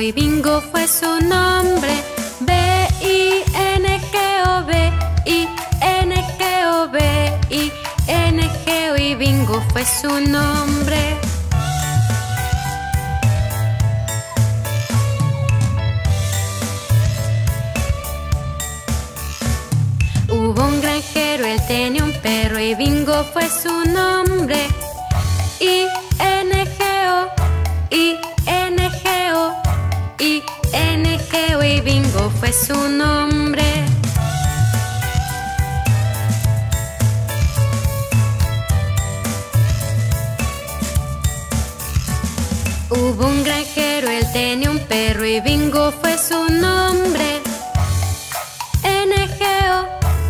y Bingo fue su nombre. B-I-N-G-O, B-I-N-G-O, B-I-N-G-O y Bingo fue su nombre. Hubo un granjero, él tenía un perro y Bingo fue su nombre. I-N-G-O, I-N-G-O, I-N-G-O y Bingo fue su nombre. Hubo un granjero, él tenía un perro y Bingo fue su nombre. N-G-O,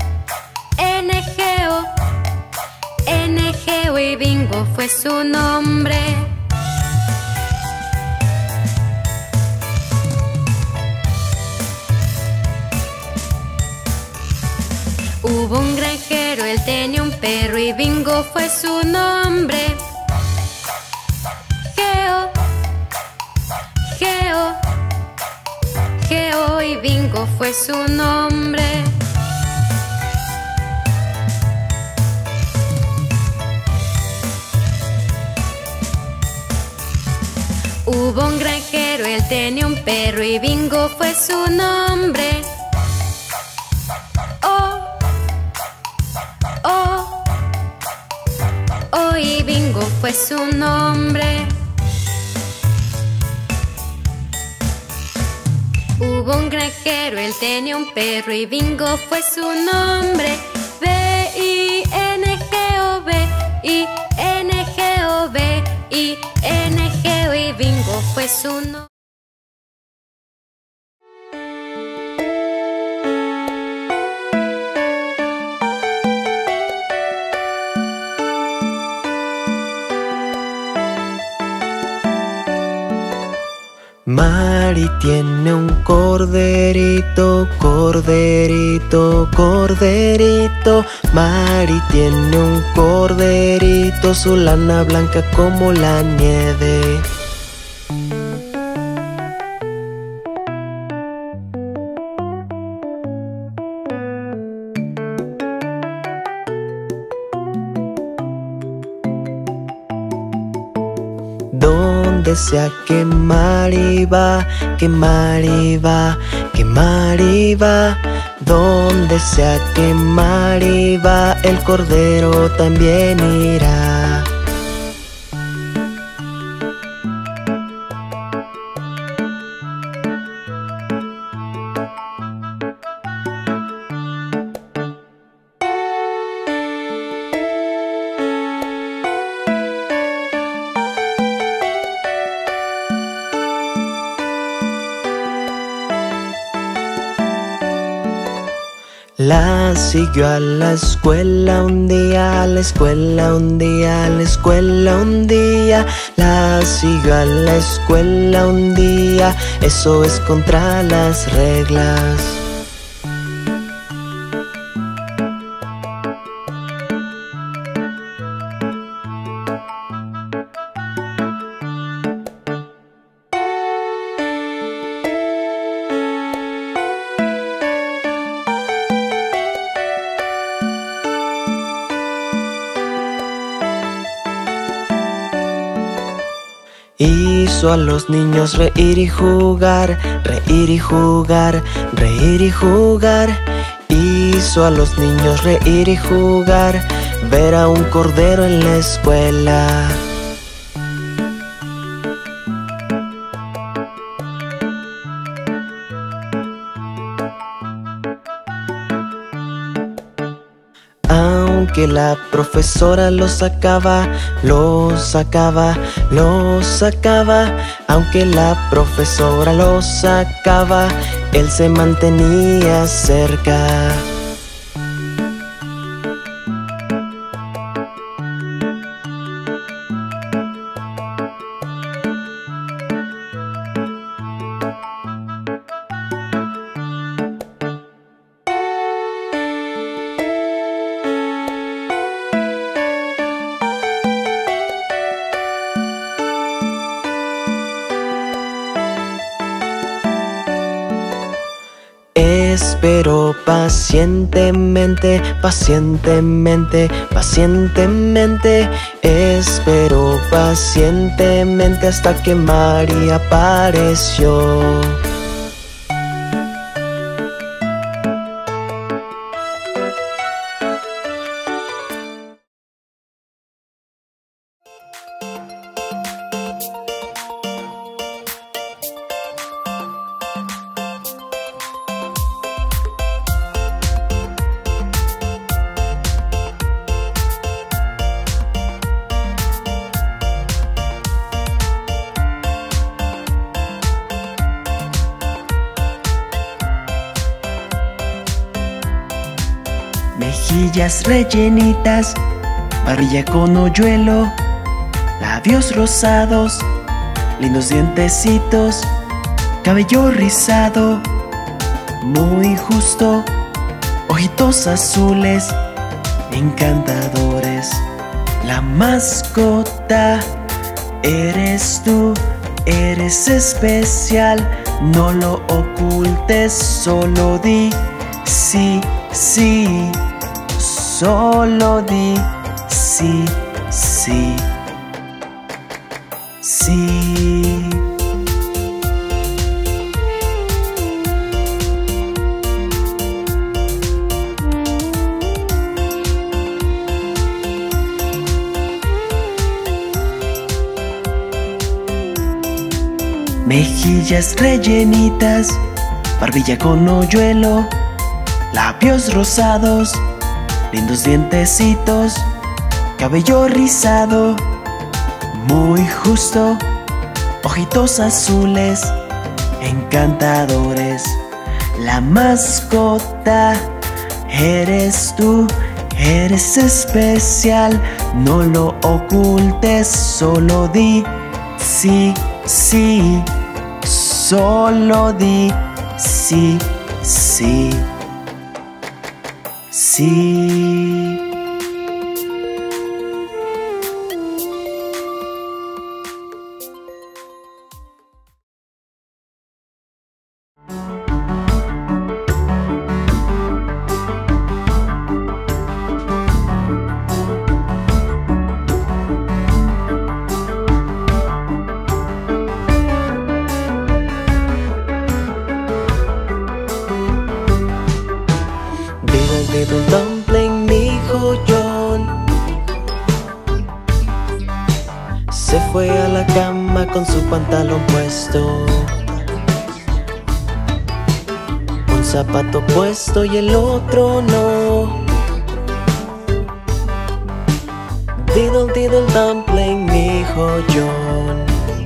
N-G-O, N-G-O y Bingo fue su nombre. Hubo un granjero, él tenía un perro y Bingo fue su nombre. Geo, Geo, Geo y Bingo fue su nombre. Hubo un granjero, él tenía un perro y Bingo fue su nombre. O y Bingo fue su nombre. Hubo un granjero, él tenía un perro y Bingo fue su nombre. B-I-N-G-O, B-I-N-G-O, B-I-N-G-O y Bingo fue su nombre. Mari tiene un corderito, corderito, corderito. Mari tiene un corderito, su lana blanca como la nieve. Donde sea que Mari va, que Mari va, que Mari va. Donde sea que Mari va, el cordero también irá. La siguió a la escuela un día, a la escuela un día, a la escuela un día. La siguió a la escuela un día, eso es contra las reglas. Hizo a los niños reír y jugar, reír y jugar, reír y jugar. Hizo a los niños reír y jugar, ver a un cordero en la escuela. Aunque la profesora lo sacaba, lo sacaba, lo sacaba. Aunque la profesora lo sacaba, él se mantenía cerca. Espero pacientemente, pacientemente, pacientemente. Espero pacientemente hasta que María apareció. Mejillas rellenitas, barbilla con hoyuelo, labios rosados, lindos dientecitos, cabello rizado, muy justo, ojitos azules, encantadores. La mascota eres tú, eres especial, no lo ocultes, solo di sí, sí. Solo di sí, sí, sí. Mejillas rellenitas, barbilla con hoyuelo, labios rosados, lindos dientecitos, cabello rizado, muy justo, ojitos azules, encantadores. La mascota eres tú, eres especial, no lo ocultes, solo di sí, sí, solo di sí, sí. Sí. Diddle dumpling, mi hijo John se fue a la cama con su pantalón puesto, un zapato puesto y el otro no. Diddle diddle dumpling, mi hijo John.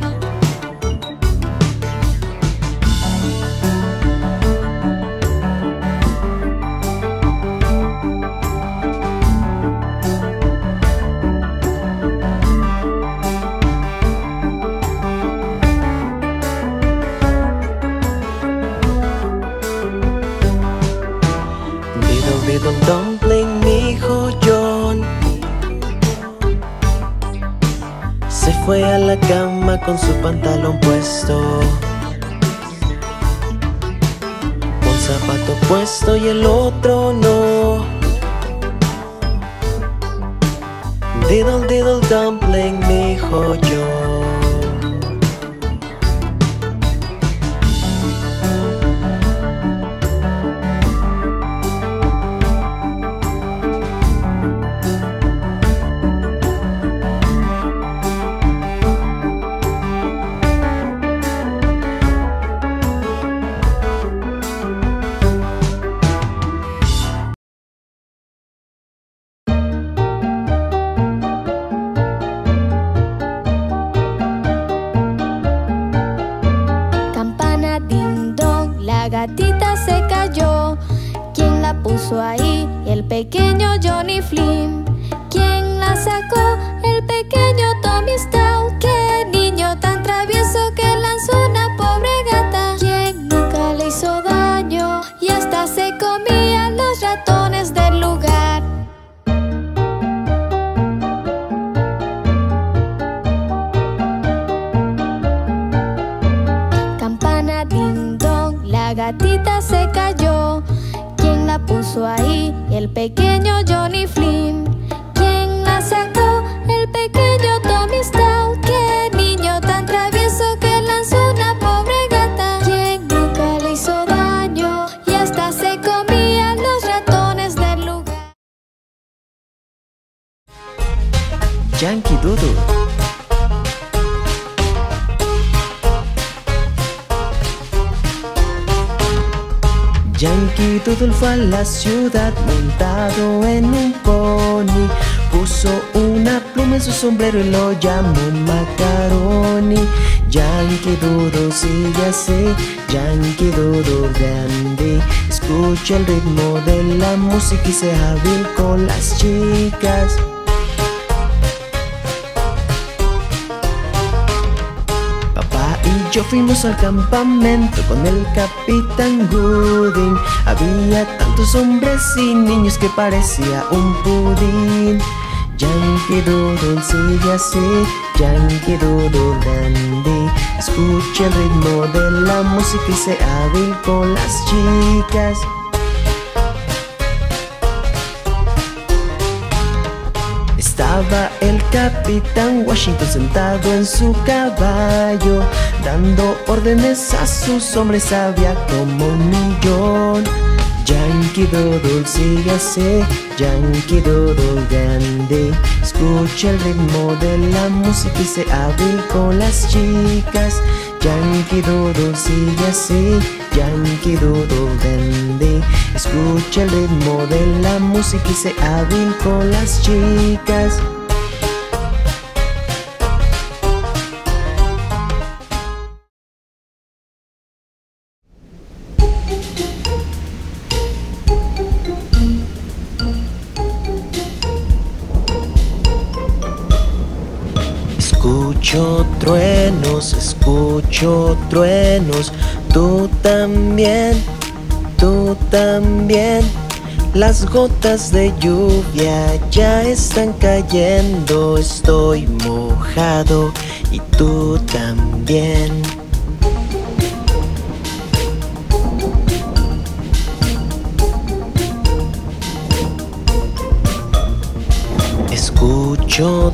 Diddle dumpling, mi hijo John se fue a la cama con su pantalón puesto, un zapato puesto y el otro no. Diddle diddle dumpling, mi hijo John. gatita se cayó. ¿Quién la puso ahí? El pequeño Johnny Flynn. ¿Quién la sacó? El pequeño Tommy Stout. ¡Qué niño tan travieso que lanzó una pobre gata! ¿Quién nunca le hizo daño? Y hasta se comía los ratones del lugar. Campana ding dong, la gatita se cayó. pequeño Johnny Flynn. ¿Quién la sacó? El pequeño Tommy Stout. ¡Qué niño tan travieso que lanzó una pobre gata! ¿Quién nunca le hizo daño y hasta se comía los ratones del lugar? Yankee Doodle. Yankee Doodle fue a la ciudad montado en un pony. Puso una pluma en su sombrero y lo llamó Macaroni. Yankee Doodle sigue así, Yankee Doodle dandy. Escucha el ritmo de la música y sea hábil con las chicas. Yo fuimos al campamento con el Capitán Gooding. Había tantos hombres y niños que parecía un pudín. Yankee Doodle sigue así, Yankee Doodle dandy. Escucha el ritmo de la música y sea hábil con las chicas. Estaba el Capitán Washington sentado en su caballo, dando órdenes a sus hombres, había como 1.000.000. Yankee Doodle sigue así, Yankee Doodle dandy. Escucha el ritmo de la música y sea hábil con las chicas. Yankee Doodle sigue así, Yankee Doodle dandy. Escucha el ritmo de la música y sea hábil con las chicas. Escucho truenos, tú también, tú también. Las gotas de lluvia ya están cayendo, estoy mojado y tú también. Escucho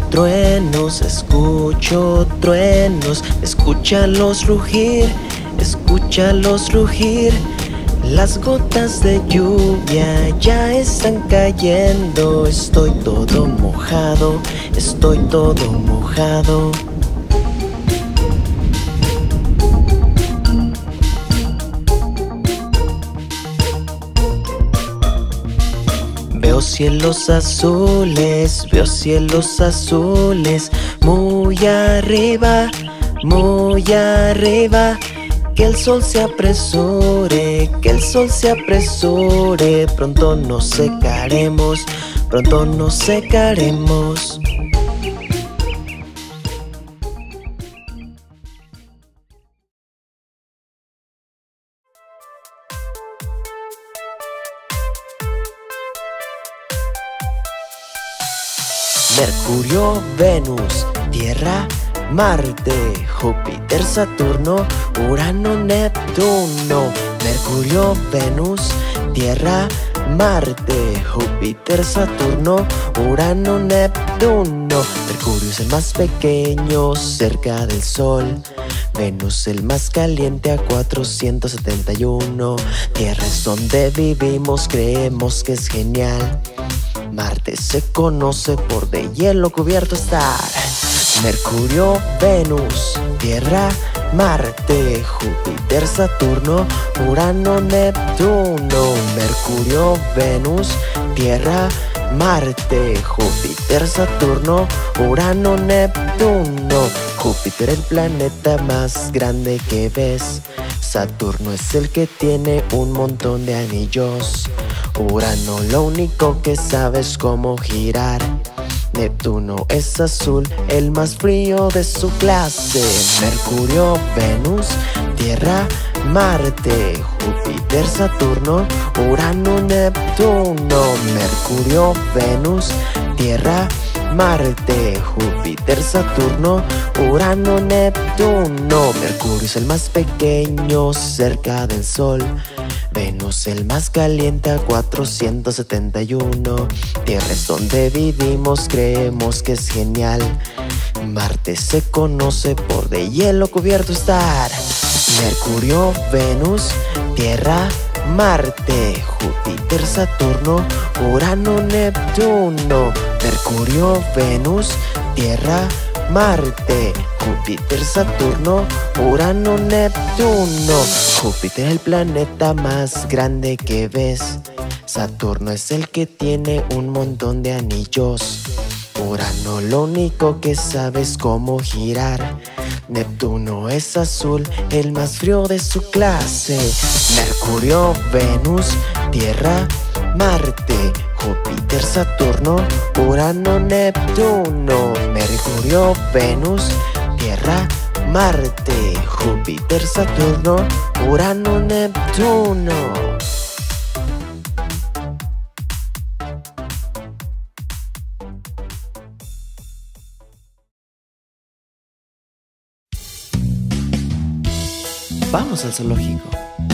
truenos, escúchalos rugir, escúchalos rugir. Las gotas de lluvia ya están cayendo, estoy todo mojado, estoy todo mojado. Veo cielos azules, muy arriba, muy arriba. Que el sol se apresure, que el sol se apresure. Pronto nos secaremos, pronto nos secaremos. Mercurio, Venus, Tierra, Marte, Júpiter, Saturno, Urano, Neptuno. Mercurio, Venus, Tierra, Marte, Júpiter, Saturno, Urano, Neptuno. Mercurio es el más pequeño cerca del Sol. Venus el más caliente a 471. Tierra es donde vivimos, creemos que es genial. Marte se conoce por de hielo cubierto estar. Mercurio, Venus, Tierra, Marte, Júpiter, Saturno, Urano, Neptuno. Mercurio, Venus, Tierra, Marte, Júpiter, Saturno, Urano, Neptuno. Júpiter el planeta más grande que ves. Saturno es el que tiene un montón de anillos. Urano lo único que sabe es cómo girar. Neptuno es azul, el más frío de su clase. Mercurio, Venus, Tierra, Marte, Júpiter, Saturno, Urano, Neptuno. Mercurio, Venus, Tierra, Marte, Júpiter, Saturno, Urano, Neptuno. Mercurio es el más pequeño cerca del Sol. Venus el más caliente a 471. Tierra es donde vivimos, creemos que es genial. Marte se conoce por de hielo cubierto estar. Mercurio, Venus, Tierra, Marte, Júpiter, Saturno, Urano, Neptuno. Mercurio, Venus, Tierra, Marte, Júpiter, Saturno, Urano, Neptuno. Júpiter es el planeta más grande que ves. Saturno es el que tiene un montón de anillos. Urano lo único que sabe es cómo girar. Neptuno es azul, el más frío de su clase. Mercurio, Venus, Tierra, Marte, Júpiter, Saturno, Urano, Neptuno. Mercurio, Venus, Tierra, Marte, Júpiter, Saturno, Urano, Neptuno. Vamos al zoológico.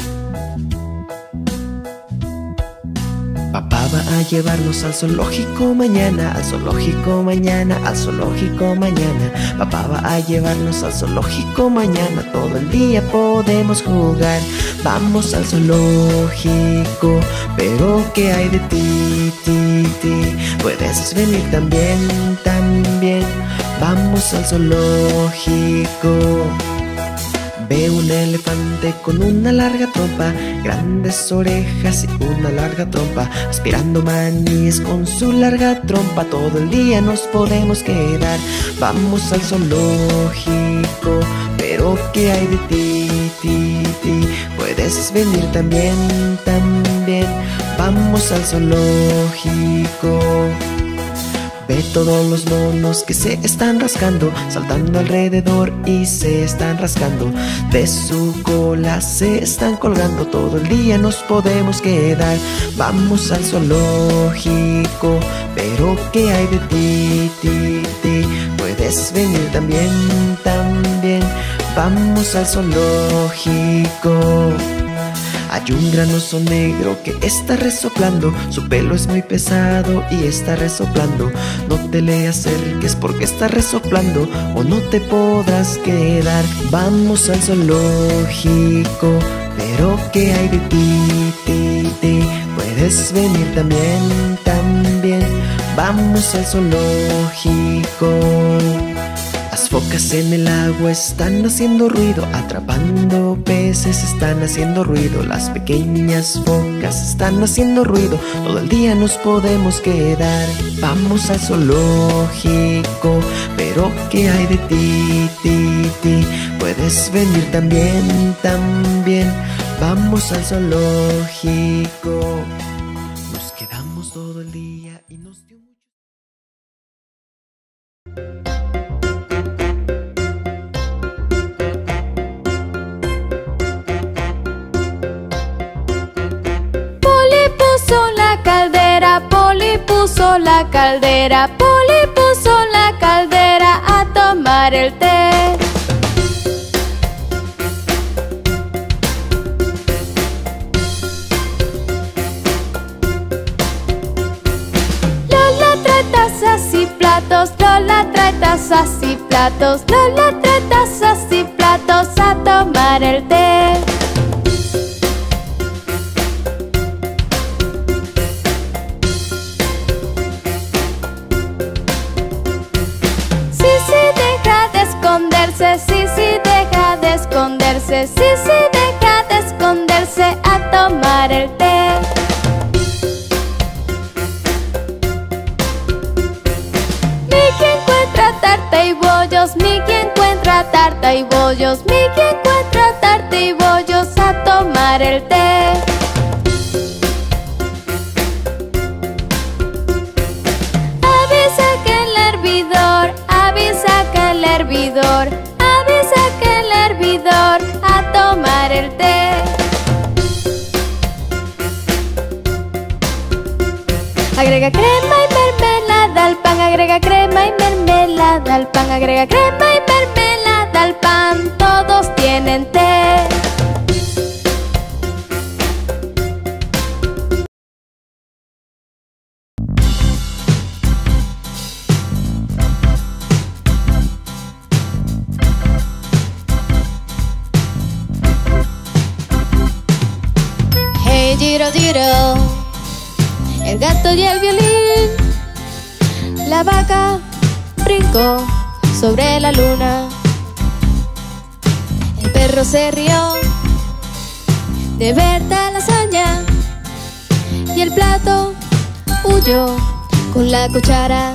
Papá va a llevarnos al zoológico mañana, al zoológico mañana, al zoológico mañana. Papá va a llevarnos al zoológico mañana, todo el día podemos jugar. Vamos al zoológico, pero ¿qué hay de ti, ti? Puedes venir también, también. Vamos al zoológico. Ve un elefante con una larga trompa, grandes orejas y una larga trompa, aspirando maníes con su larga trompa. Todo el día nos podemos quedar. Vamos al zoológico, pero ¿qué hay de ti, ti? Puedes venir también, también. Vamos al zoológico. Ve todos los monos que se están rascando, saltando alrededor y se están rascando. De su cola se están colgando, todo el día nos podemos quedar. Vamos al zoológico, pero ¿qué hay de ti, ti? Puedes venir también, también. Vamos al zoológico. Hay un gran oso negro que está resoplando, su pelo es muy pesado y está resoplando. No te le acerques porque está resoplando o no te podrás quedar. Vamos al zoológico, pero ¿qué hay de ti, ti? Puedes venir también, también. Vamos al zoológico. Las focas en el agua están haciendo ruido, atrapando peces están haciendo ruido. Las pequeñas focas están haciendo ruido, todo el día nos podemos quedar. Vamos al zoológico, pero ¿qué hay de ti, ti? Puedes venir también, también. Vamos al zoológico. Nos quedamos todo el día y nos dio mucho. Polly puso la caldera, Polly puso la caldera a tomar el té. Lola trae tazas y platos, Lola trae tazas y platos, Lola trae tazas y platos a tomar el té. Sisi deja de esconderse, Sisi deja de esconderse a tomar el té. Mickey encuentra tarta y bollos, Mickey encuentra tarta y bollos, Mickey encuentra tarta y bollos a tomar el té. Avisa que el hervidor, avisa que el hervidor, avisa que el hervidor a tomar el té. Agrega crema y mermelada al pan, agrega crema y mermelada al pan, agrega crema y mermelada al pan, todos tienen té. giro, giro, el gato y el violín. La vaca brincó sobre la luna. El perro se rió de ver tal hazaña y el plato huyó con la cuchara.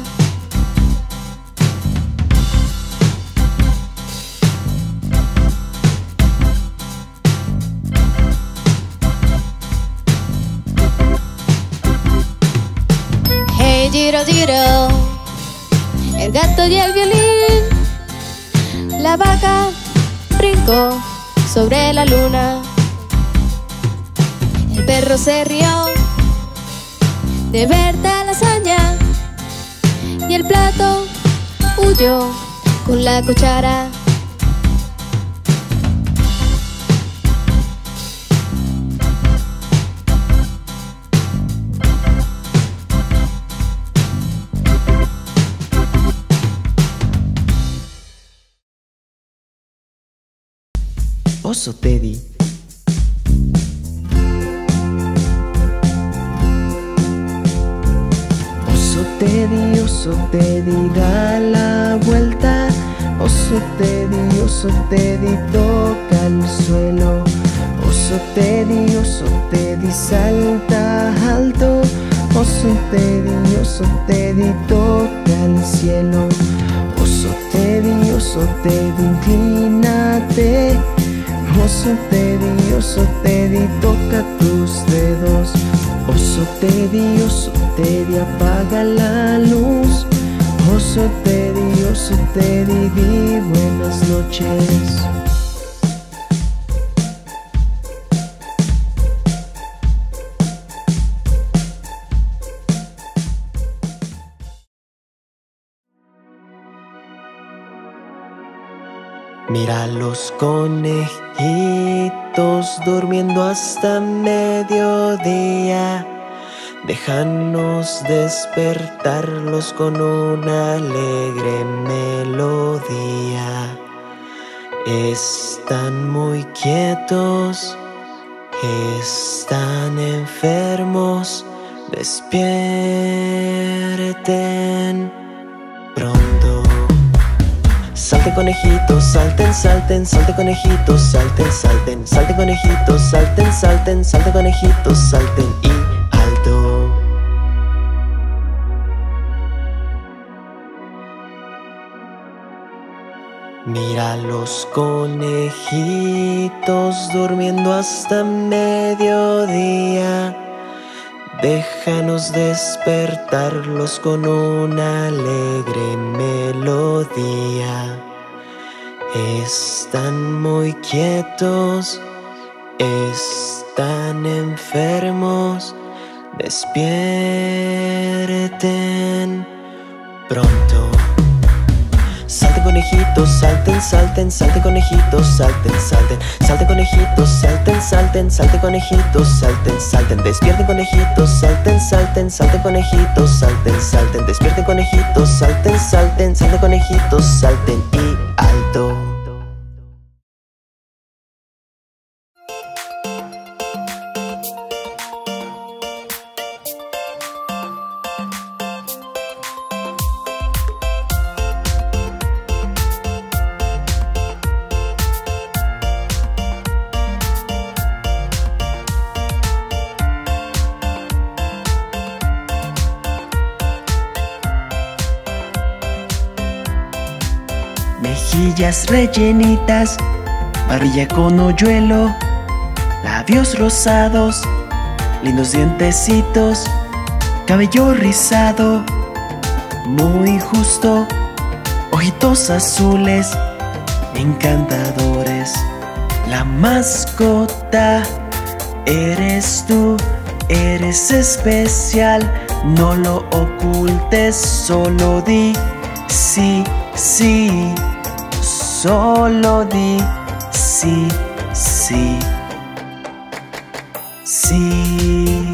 Hey, giro, giro, el gato y el violín. La vaca brincó sobre la luna. El perro se rió de ver tal hazaña y el plato huyó con la cuchara. Oso Teddy. Oso Teddy, da la vuelta. Oso Teddy, toca el suelo. Oso Teddy, salta alto. Oso Teddy, toca el cielo. Oso Teddy, inclínate. Oso Teddy, toca tus dedos. Oso Teddy, apaga la luz. Oso Teddy, di buenas noches. Mira los conejitos durmiendo hasta mediodía. Déjanos despertarlos con una alegre melodía. Están muy quietos, están enfermos. Despierten pronto. Salten conejitos, salten, salten, salten conejitos, salten, salten, salten conejitos, salten, salten, salten conejitos, salten y alto. Mira los conejitos durmiendo hasta mediodía. Déjanos despertarlos con una alegre melodía. Están muy quietos, están enfermos. Despierten pronto. Salten conejitos, salten, salten, salten conejitos, salten, salten, salten conejitos, salten, salten, salten conejitos, salten, salten, despierten conejitos, salten, salten, salten conejitos, salten, salten, despierten conejitos, salten, salten, salten conejitos, salten y alto. Mejillas rellenitas, barbilla con hoyuelo, labios rosados, lindos dientecitos, cabello rizado, muy justo, ojitos azules, encantadores. La mascota eres tú, eres especial, no lo ocultes, solo di sí, sí. Solo di sí, sí, sí.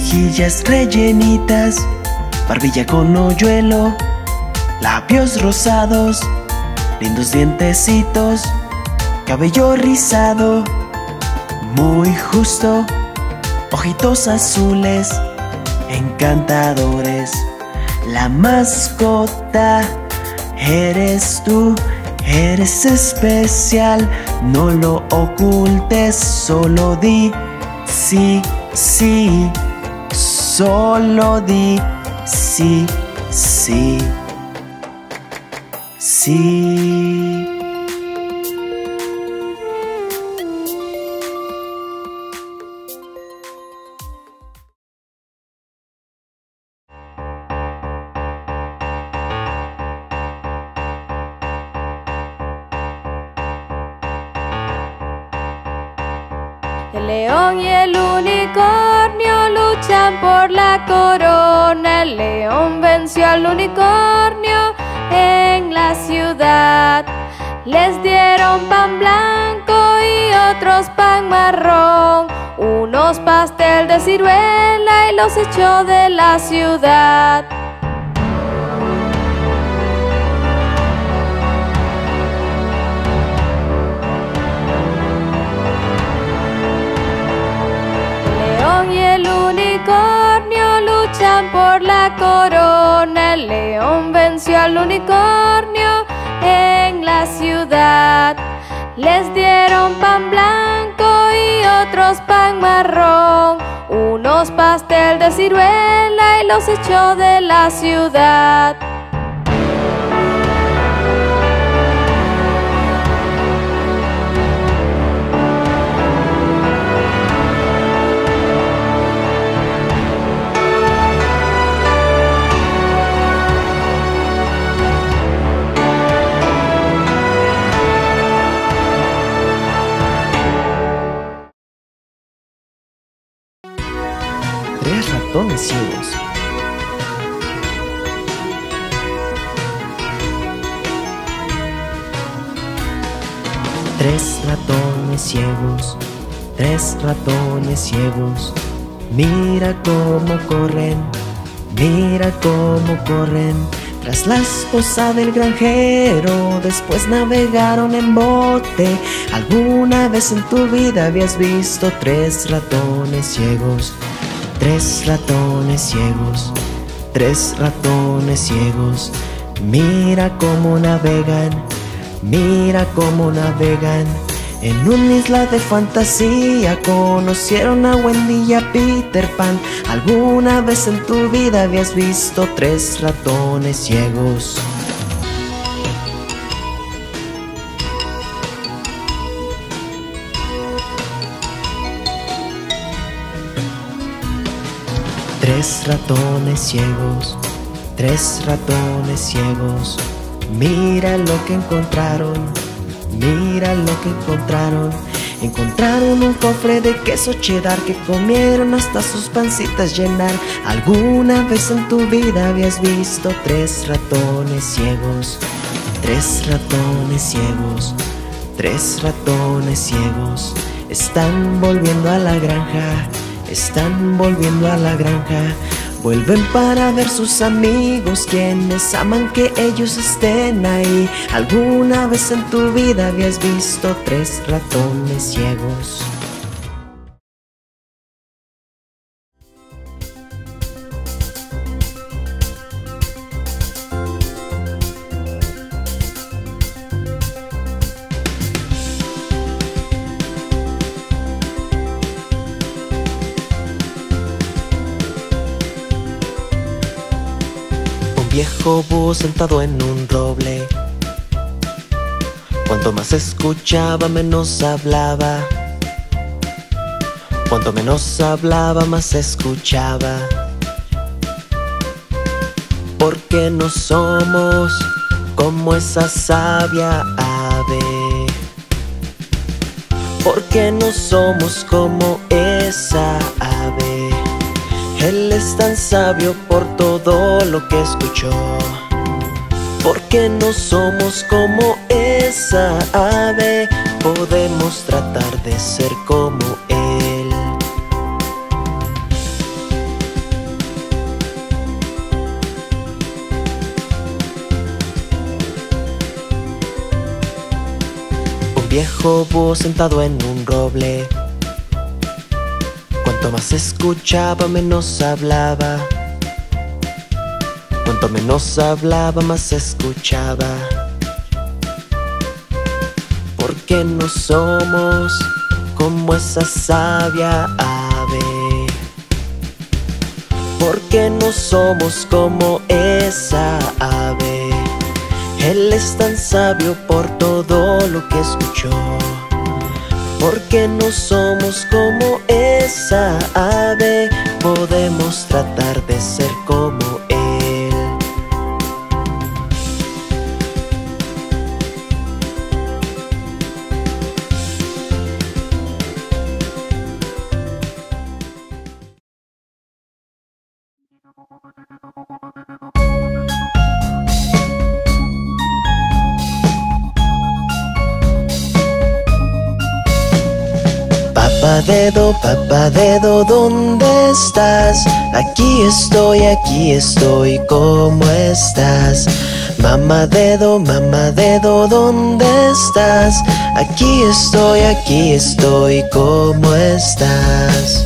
mejillas rellenitas, barbilla con hoyuelo, labios rosados, lindos dientecitos, cabello rizado, muy justo, ojitos azules, encantadores. La mascota eres tú, eres especial, no lo ocultes, solo di sí, sí, solo di sí, sí, sí. El león y el unicornio luchan por la corona. El león venció al unicornio en la ciudad. Les dieron pan blanco y otros pan marrón, unos pastel de ciruela y los echó de la ciudad. Y el unicornio luchan por la corona. El león venció al unicornio en la ciudad. Les dieron pan blanco y otros pan marrón, unos pastel de ciruela y los echó de la ciudad. Tres ratones ciegos. Tres ratones ciegos, tres ratones ciegos. Mira cómo corren, mira cómo corren. Tras la esposa del granjero, después navegaron en bote. ¿Alguna vez en tu vida habías visto tres ratones ciegos? Tres ratones ciegos, tres ratones ciegos. Mira cómo navegan, mira cómo navegan. En una isla de fantasía conocieron a Wendy y a Peter Pan. ¿Alguna vez en tu vida habías visto tres ratones ciegos? Tres ratones ciegos, tres ratones ciegos. Mira lo que encontraron, mira lo que encontraron. Encontraron un cofre de queso cheddar que comieron hasta sus pancitas llenar. ¿Alguna vez en tu vida habías visto tres ratones ciegos? Tres ratones ciegos, tres ratones ciegos. Están volviendo a la granja, están volviendo a la granja. Vuelven para ver sus amigos, quienes aman que ellos estén ahí. ¿Alguna vez en tu vida habías visto tres ratones ciegos? Viejo búho sentado en un roble. Cuanto más escuchaba, menos hablaba. Cuanto menos hablaba, más escuchaba. Porque no somos como esa sabia ave. Porque no somos como esa ave. Él es tan sabio por todo lo que escuchó. Porque no somos como esa ave, podemos tratar de ser como él. viejo búho sentado en un roble. Cuanto más escuchaba, menos hablaba. Cuanto menos hablaba, más escuchaba. ¿Por qué no somos como esa sabia ave? ¿Por qué no somos como esa ave? Él es tan sabio por todo lo que escuchó. ¿Por qué no somos como esa ave? Podemos tratar de ser como él. Papá dedo, ¿dónde estás? Aquí estoy, ¿cómo estás? Mamá dedo, ¿dónde estás? Aquí estoy, ¿cómo estás?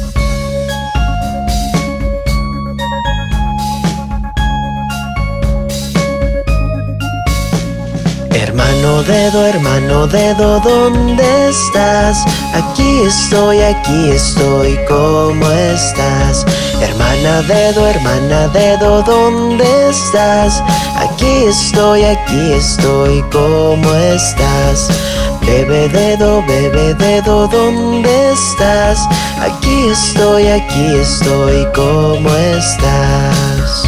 Hermano dedo, ¿dónde estás? Aquí estoy, ¿cómo estás? Hermana dedo, ¿dónde estás? Aquí estoy, ¿cómo estás? Bebé dedo, ¿dónde estás? Aquí estoy, ¿cómo estás?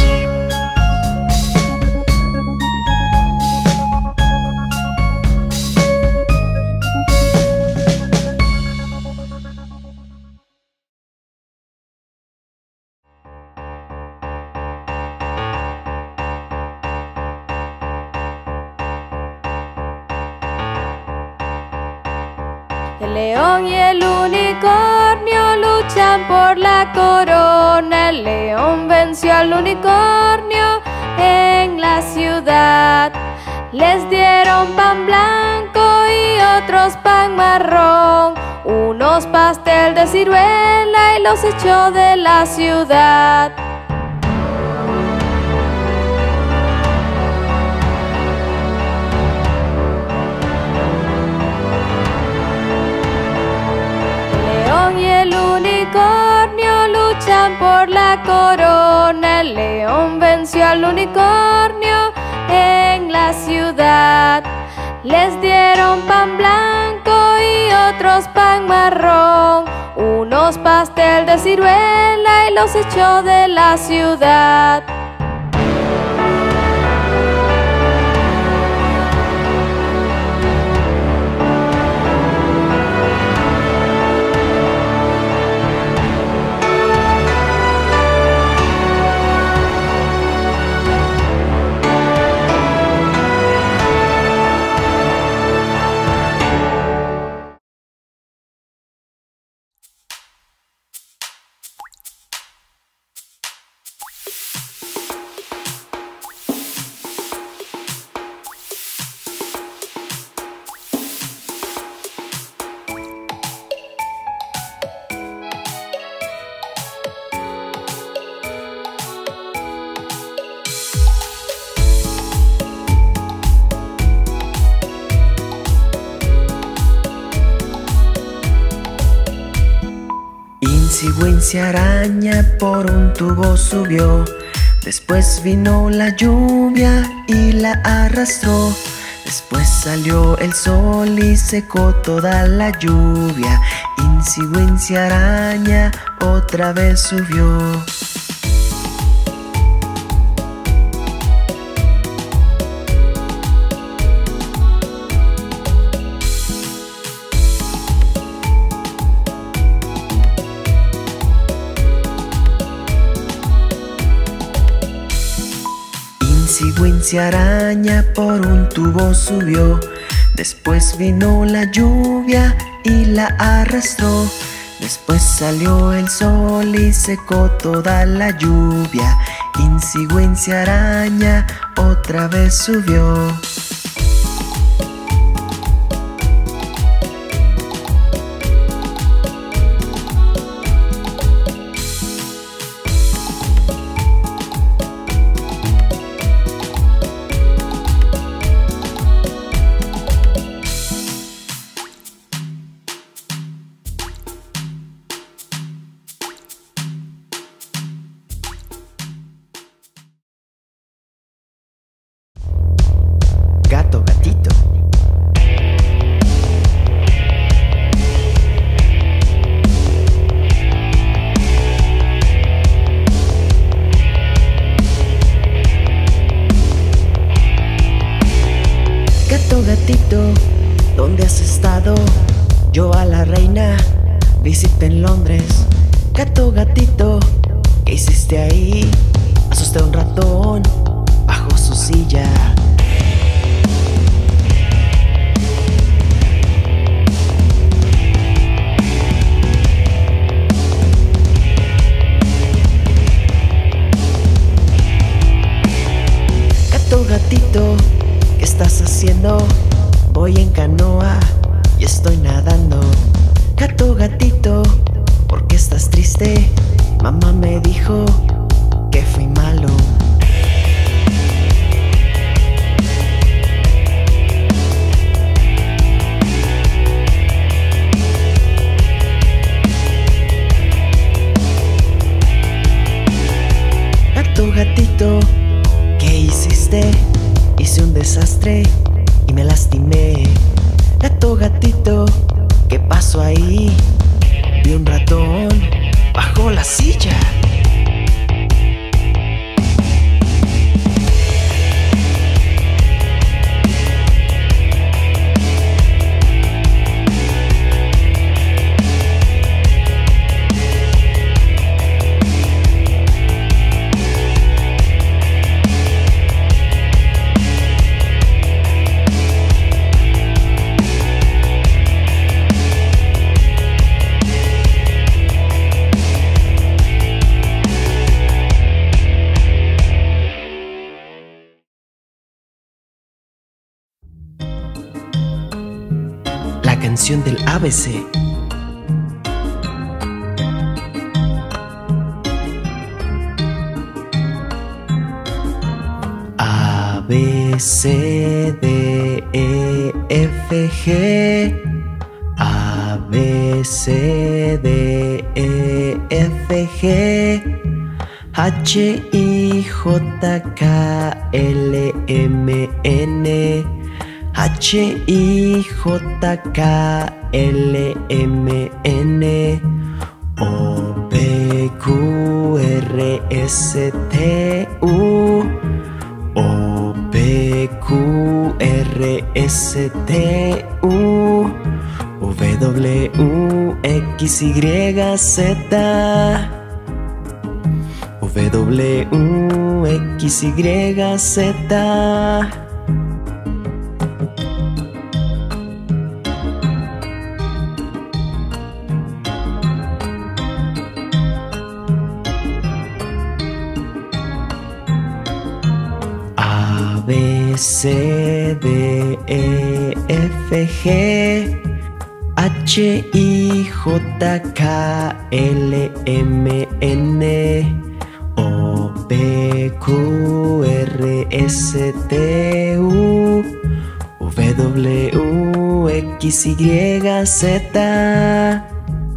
El león y el unicornio luchan por la corona. El león venció al unicornio en la ciudad. Les dieron pan blanco y otros pan marrón, unos pastel de ciruela y los echó de la ciudad. El unicornio luchan por la corona. El león venció al unicornio en la ciudad. Les dieron pan blanco y otros pan marrón, unos pastel de ciruela y los echó de la ciudad. Wincy araña por un tubo subió. Después vino la lluvia y la arrastró. Después salió el sol y secó toda la lluvia. Wincy araña otra vez subió. Wincy araña por un tubo subió. Después vino la lluvia y la arrastró. Después salió el sol y secó toda la lluvia. Wincy araña otra vez subió. ¿dónde has estado? Yo a la reina visité en Londres. Gato, gatito, ¿qué hiciste ahí? Asusté a un ratón bajo su silla. Gato, gatito, ¿qué estás haciendo? Voy en canoa y estoy nadando. Gato, gatito, ¿por qué estás triste? Mamá me dijo que fui malo. Gato, gatito, ¿qué hiciste? Hice un desastre y me lastimé. Gato, gatito, ¿qué pasó ahí? Vi un ratón bajo la silla. La canción del ABC. A, B, C, D, E, F, G. A, B, C, D, E, F, G. H, I, J, K, L, M, N. H, I, J, K, L, M, N. O, P, Q, R, S, T, U. O, P, Q, R, S, T, U. W, X, Y, Z. W, X, Y, Z. A, B, C, D, E, F, G. H, I, J, K, L, M, N. O, P, Q, R, S, T, U. W, X, Y, Z.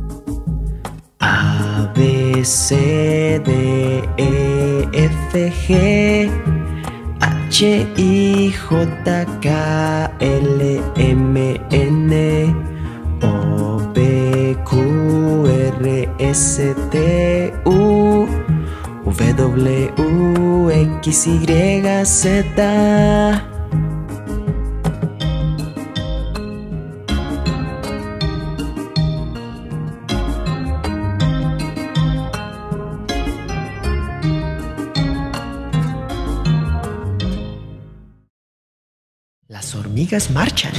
A, B, C, D, E, F, G. H, I, J, K, L, M, N. O, P, Q, R, S, T, U. W, X, Y, Z. Las hormigas marchan.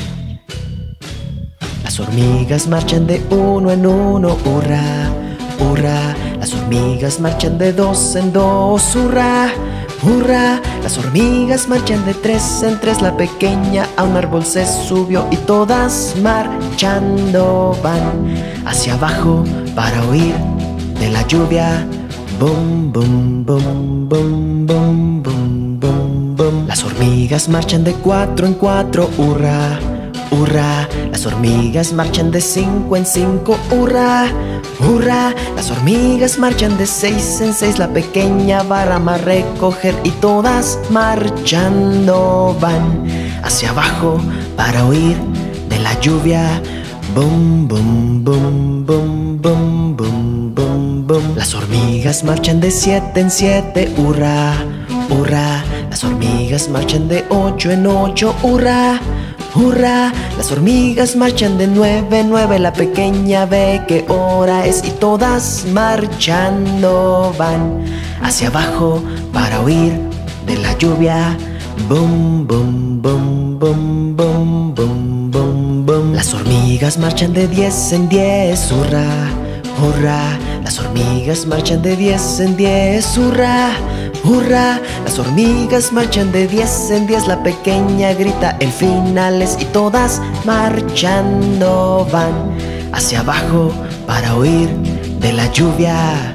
Las hormigas marchan de uno en uno, hurra, hurra. Las hormigas marchan de dos en dos, hurra, hurra. Las hormigas marchan de tres en tres. La pequeña a un árbol se subió y todas marchando van hacia abajo para huir de la lluvia. Bum, bum, bum, bum, bum, bum, bum, bum. Las hormigas marchan de cuatro en cuatro, hurra, hurra. Las hormigas marchan de cinco en cinco, hurra, hurra. Las hormigas marchan de seis en seis. La pequeña va a rama a recoger y todas marchando van hacia abajo para huir de la lluvia. Bum, bum, bum, bum, bum, bum, bum, bum. Las hormigas marchan de siete en siete, hurra, hurra. Las hormigas marchan de ocho en ocho, hurra, hurra. Las hormigas marchan de 9, la pequeña ve qué hora es y todas marchando van hacia abajo para huir de la lluvia. Bum, bum, bum, bum, bum, bum, bum, bum. Las hormigas marchan de 10 en 10, hurra, hurra. Las hormigas marchan de 10 en 10, hurra, hurra. Las hormigas marchan de 10 en 10, la pequeña grita el final es y todas marchando van hacia abajo para huir de la lluvia.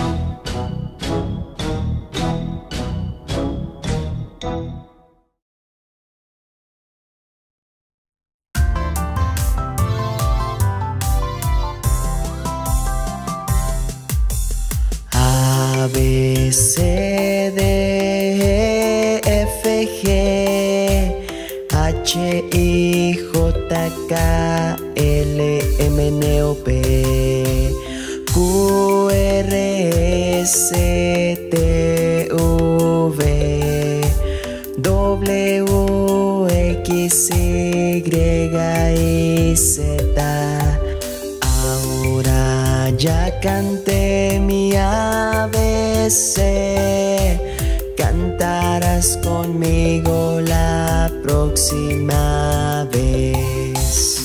A, B, C, D, E, F, G, H, I, J, K, L, M, N, O, P, Q, R, S, T, V, W, X, Y, Z. Ahora ya canté mi ABC, cantarás conmigo la próxima vez.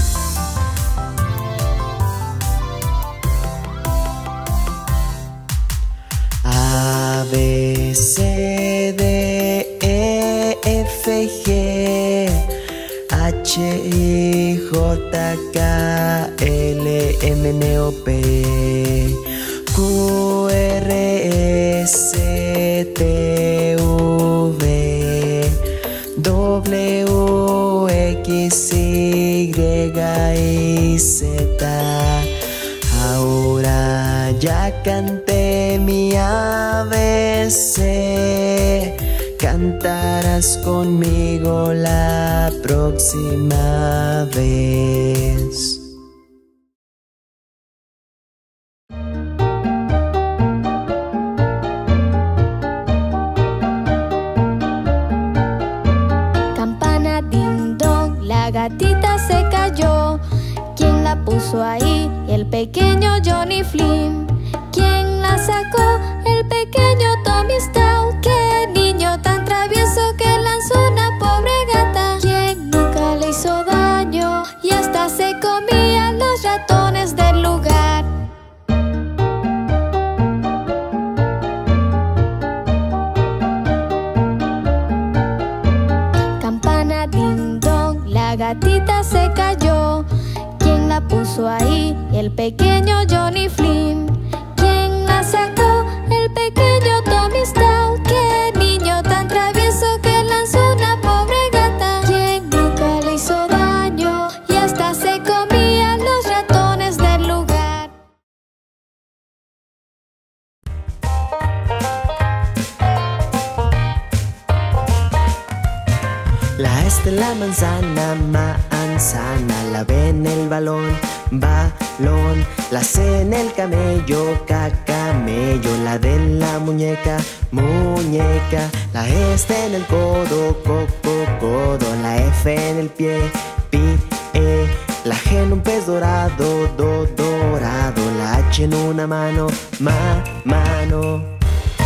A, B, C, D, E, F, G, H, I, J, K, L, M, N, O, P, Q, R, S, T, V, W, X, Y, Z. Ahora ya canté mi ABC, cantarás conmigo la próxima vez. Campana ding dong, la gatita se cayó. ¿Quién la puso ahí? El pequeño Johnny Flynn. ¿Quién la sacó? El pequeño Tommy Stout. ¡Qué niño tan travieso que lanzó una pobre gata! ¿Quién nunca le hizo daño? Y hasta se comía los ratones del lugar. Campana ding dong, la gatita se cayó. ¿Quién la puso ahí? El pequeño Johnny Flynn. ¿Quién la sacó? El pequeño Tommy Stout. ¡Qué niño tan travieso que lanzó una pobre gata! ¿Quién nunca le hizo daño? Y hasta se comía los ratones del lugar. La S de la manzana, manzana. La B en el balón, balón. La C en el camello, camello. La D en la muñeca, muñeca. La E está en el codo, codo. La F en el pie, pie. La G en un pez dorado, dorado. La H en una mano, mano.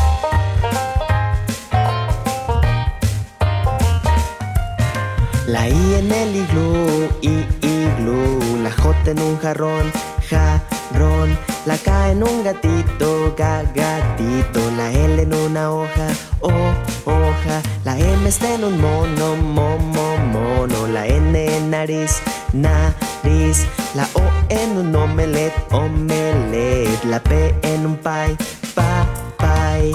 La I en el iglú, iglú. La J en un jarrón, jarrón. La K en un gatito, gatito. La L en una hoja, hoja. La M está en un mono, mono. La N en nariz, nariz. La O en un omelette, omelette. La P en un pie, pie.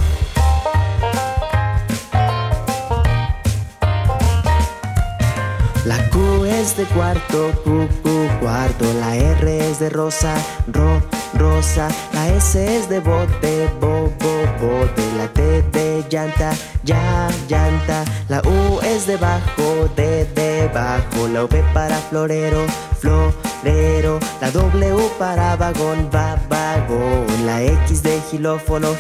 La Q es de cuarto, cuarto. La R es de rosa, rosa. La S es de bote, bote. La T de llanta, llanta. La U es de bajo, debajo. La V para florero, florero. La W para vagón, vagón. La X de xilófono,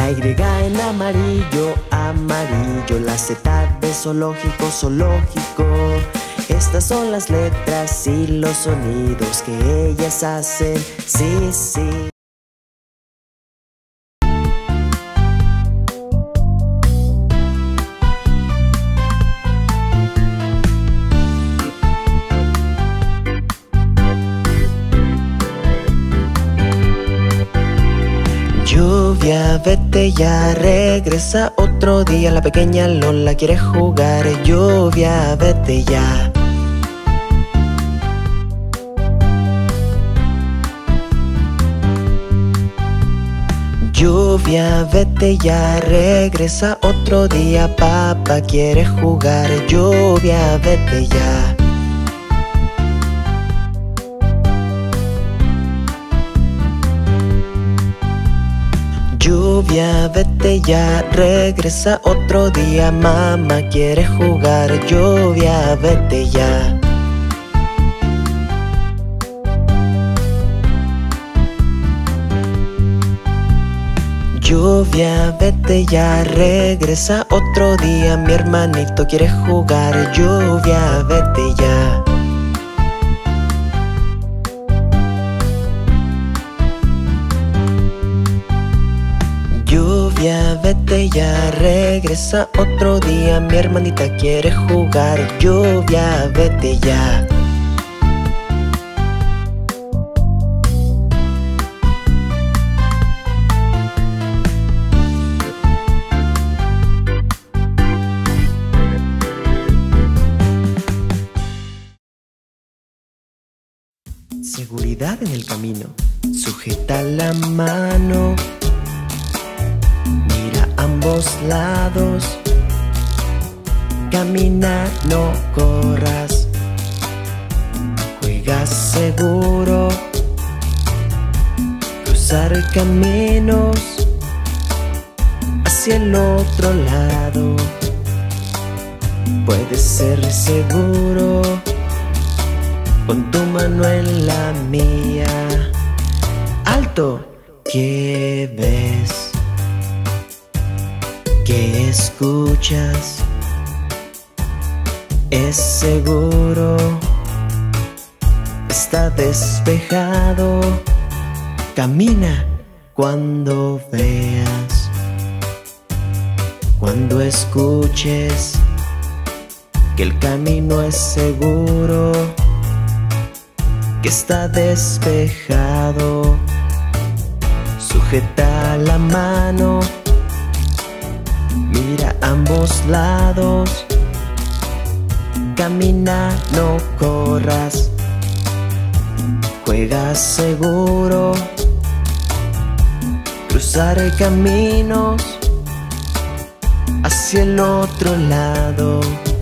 La Y en amarillo, amarillo. La Z de zoológico, zoológico. Estas son las letras y los sonidos que ellas hacen. Sí, sí. Lluvia, vete ya, regresa otro día. La pequeña Lola quiere jugar. Lluvia, vete ya. Lluvia, vete ya, regresa otro día. Papá quiere jugar. Lluvia, vete ya. Lluvia, vete ya, regresa otro día. Mamá quiere jugar. Lluvia, vete ya. Lluvia, vete ya, regresa otro día. Mi hermanito quiere jugar. Lluvia, vete ya. Lluvia, vete ya, regresa otro día. Mi hermanita quiere jugar. Lluvia, vete ya. Seguridad en el camino. Sujeta la mano. Mira ambos lados. Camina, no corras. Juega seguro. Cruzar caminos hacia el otro lado. Puedes ser seguro. Pon tu mano en la mía. ¡Alto! ¿Qué ves? ¿Qué escuchas? Es seguro. Está despejado. Camina cuando veas. Cuando escuches que el camino es seguro, que está despejado. Sujeta la mano. Mira ambos lados. Camina, no corras. Juega seguro. Cruzar caminos hacia el otro lado.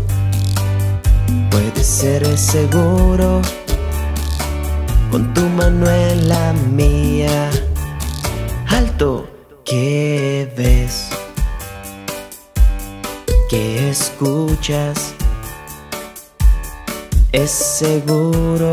Puedes ser seguro. Pon tu mano en la mía. ¡Alto! ¿Qué ves? ¿Qué escuchas? Es seguro.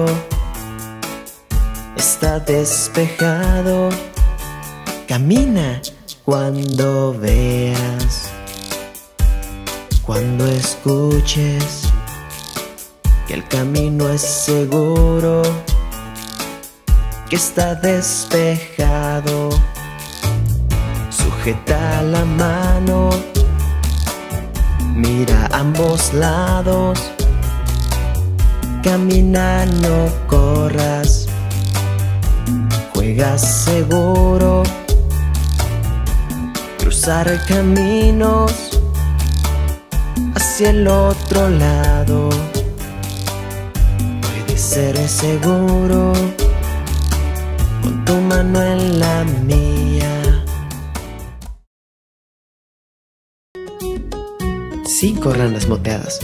Está despejado. Camina cuando veas. Cuando escuches que el camino es seguro, que está despejado. Sujeta la mano. Mira ambos lados. Camina, no corras. Juega seguro. Cruzar caminos hacia el otro lado. Puedes ser seguro. Pon tu mano en la mía. 5 ranas moteadas.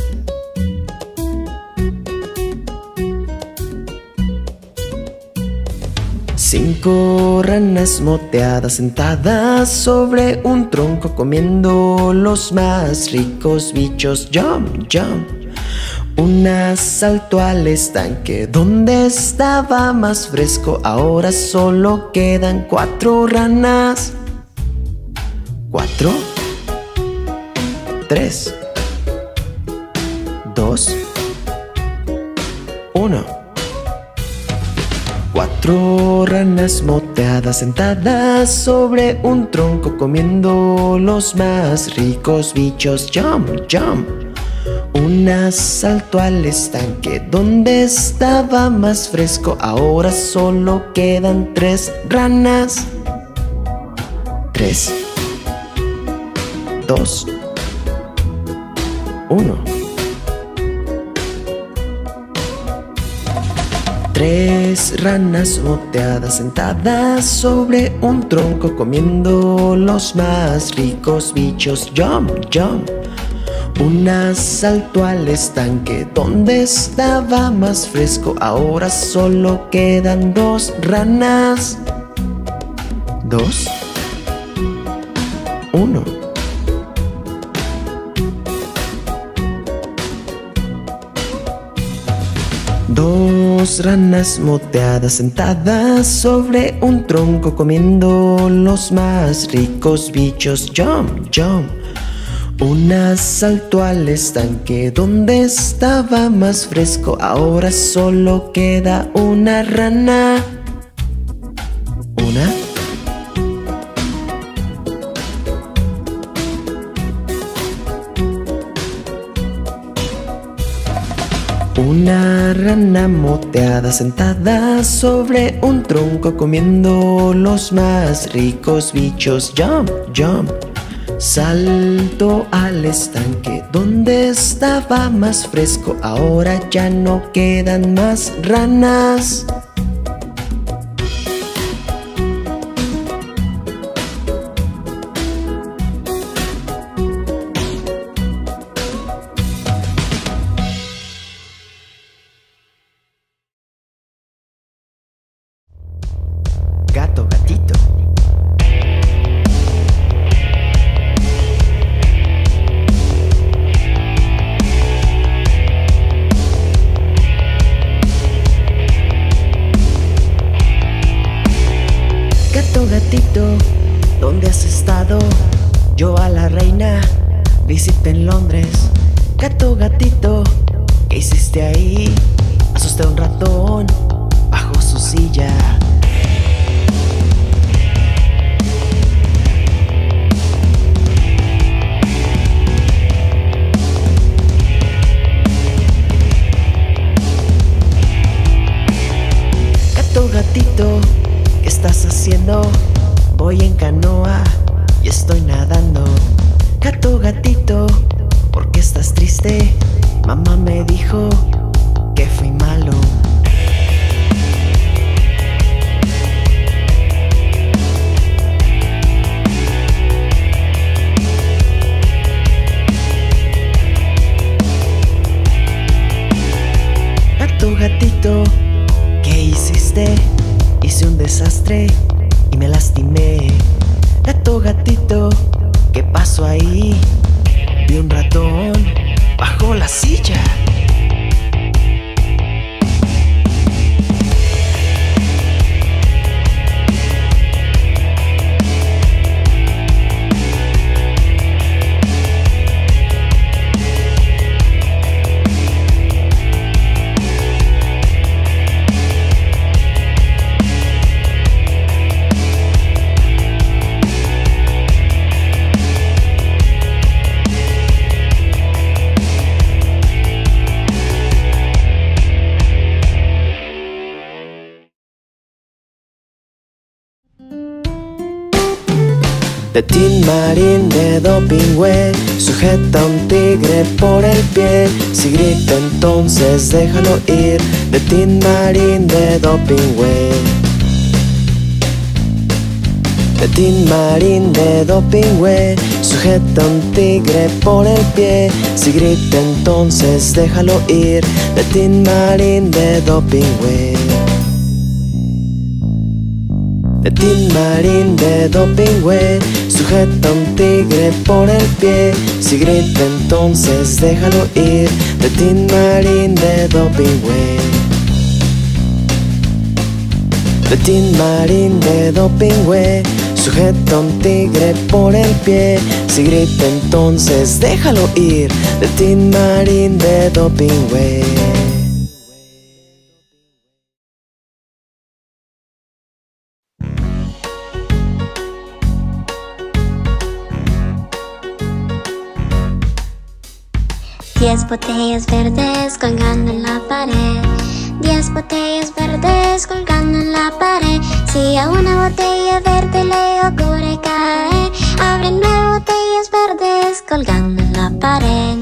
Cinco ranas moteadas sentadas sobre un tronco comiendo los más ricos bichos. Jump, jump. Una saltó al estanque donde estaba más fresco. Ahora solo quedan 4 ranas. 4, 3, 2, 1. 4 ranas moteadas sentadas sobre un tronco comiendo los más ricos bichos. Jump, jump. Una saltó al estanque donde estaba más fresco. Ahora solo quedan 3 ranas. 3, 2, 1. 3 ranas moteadas sentadas sobre un tronco comiendo los más ricos bichos. Jump, jump. Una saltó al estanque donde estaba más fresco. Ahora solo quedan 2 ranas. 2, 1. 2 ranas moteadas sentadas sobre un tronco comiendo los más ricos bichos. Jump, jump. Una saltó al estanque donde estaba más fresco. Ahora solo queda una rana. 1, 1 rana moteada sentada sobre un tronco comiendo los más ricos bichos. Jump, jump. Saltó al estanque donde estaba más fresco. Ahora ya no quedan más ranas. Gato, gatito. Gato, gatito, ¿dónde has estado? Yo a la reina visité en Londres. Gato, gatito, ¿qué hiciste ahí? Asusté a un ratón bajo su silla. Gato, gatito, ¿qué estás haciendo? Voy en canoa y estoy nadando. Gato, gatito, ¿por qué estás triste? Mamá me dijo que fui malo. Gato, gatito, ¿qué hiciste? Hice un desastre y me lastimé. Gato, gatito, ¿qué pasó ahí? Vi un ratón bajo la silla. De Tin Marín de Dopingüe sujeta a un tigre por el pie. Si grita entonces déjalo ir. De Tin Marín de Dopingüe. De Tin Marín de Dopingüe sujeta a un tigre por el pie. Si grita entonces déjalo ir. De Tin Marín de Dopingüe. De Tin Marín de Dopingüe sujeta a un tigre por el pie. Si grita entonces déjalo ir. De Tin Marín de Dopingüe. De Tin Marín de Dopingüe Sujeta a un tigre por el pie. Si grita entonces déjalo ir. De Tin Marín de Dopingüe. Diez botellas verdes colgando en la pared. 10 botellas verdes colgando en la pared. Si a una botella verde le ocurre caer, abre 9 botellas verdes colgando en la pared.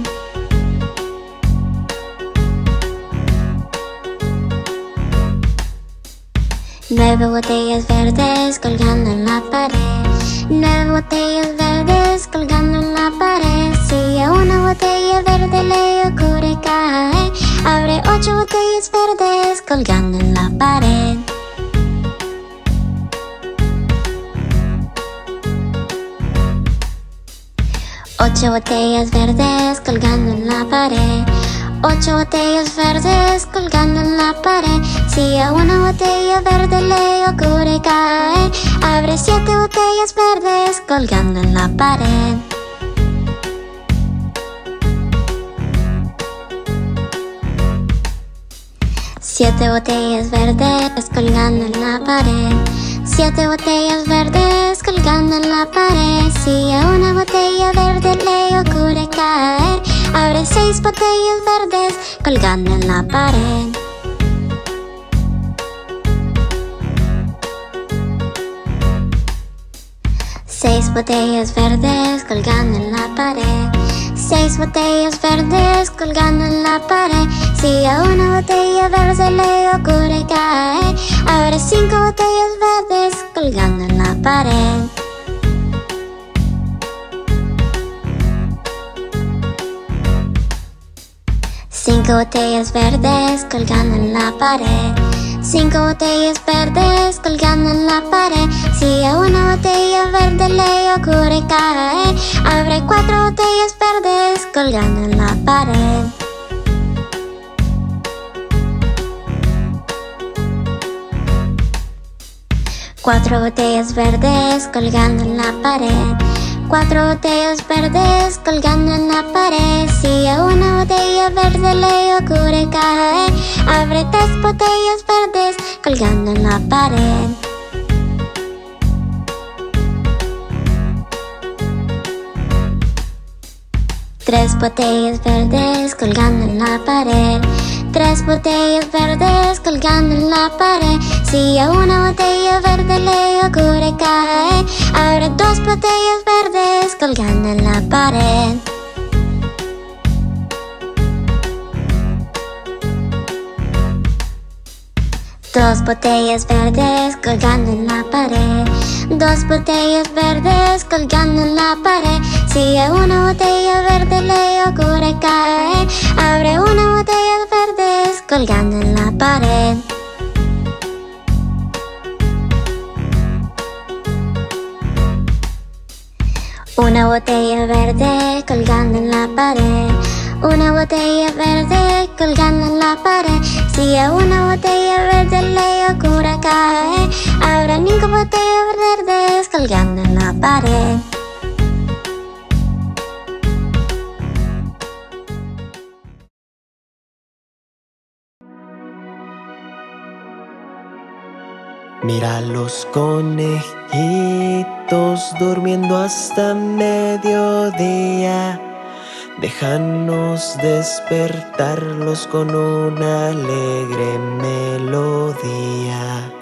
Nueve botellas verdes colgando en la pared. 9 botellas verdes colgando en la pared. Si a una botella verde le ocurre caer, abre 8 botellas verdes colgando en la pared. Ocho botellas verdes colgando en la pared. 8 botellas verdes colgando en la pared. Si a una botella verde le ocurre caer, abre 7 botellas verdes colgando en la pared. Siete botellas verdes colgando en la pared. 7 botellas verdes colgando en la pared. Si a una botella verde le ocurre caer, abre 6 botellas verdes colgando en la pared. Seis botellas verdes colgando en la pared. 6 botellas verdes colgando en la pared. Si a una botella verde le ocurre caer, abre 5 botellas verdes colgando en la pared. Cinco botellas verdes colgando en la pared. 5 botellas verdes colgando en la pared. Si a una botella verde le ocurre caer, abre 4 botellas verdes colgando en la pared. Cuatro botellas verdes colgando en la pared. 4 botellas verdes colgando en la pared. Si a una botella verde le ocurre caer, abre 3 botellas verdes colgando en la pared. Tres botellas verdes colgando en la pared. 3 botellas verdes colgando en la pared. Si a una botella verde le ocurre caer, abre 2 botellas verdes colgando en la pared. Dos botellas verdes colgando en la pared. 2 botellas verdes colgando en la pared. Si a una botella verde le ocurre caer, abre 1 botella verdes colgando en la pared. Una botella verde colgando en la pared. 1 botella verde colgando en la pared. Si a una botella verde le ocurre caer, habrá 5 botellas verdes colgando en la pared. Mira los conejitos durmiendo hasta mediodía. Déjanos despertarlos con una alegre melodía.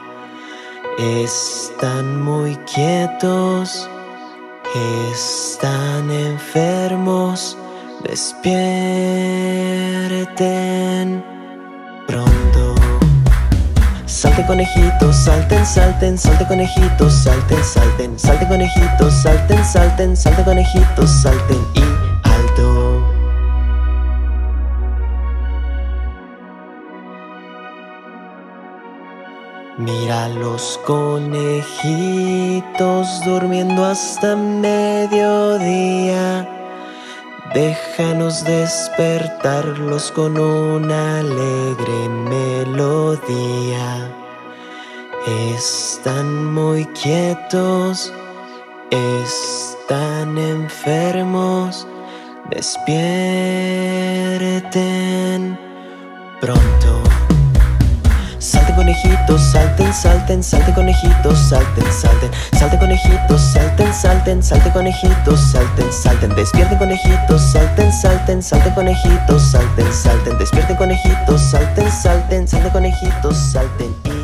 Están muy quietos, están enfermos. Despierten pronto. Salte conejitos, salten, salten, salte conejitos, salten, salten, salte conejitos, salten, salten, salte conejitos, salten y alto. Mira los conejitos durmiendo hasta mediodía. Déjanos despertarlos con una alegre melodía. Están muy quietos, Están enfermos, despierten pronto. Salten conejitos, salten, salten, salten conejitos, salten, salten. Salten conejitos, salten, salten, salten conejitos, salten, salten. Despierten conejitos, salten, salten, salten conejitos, salten, salten. Despierten conejitos, salten, salten, salten conejitos, salten.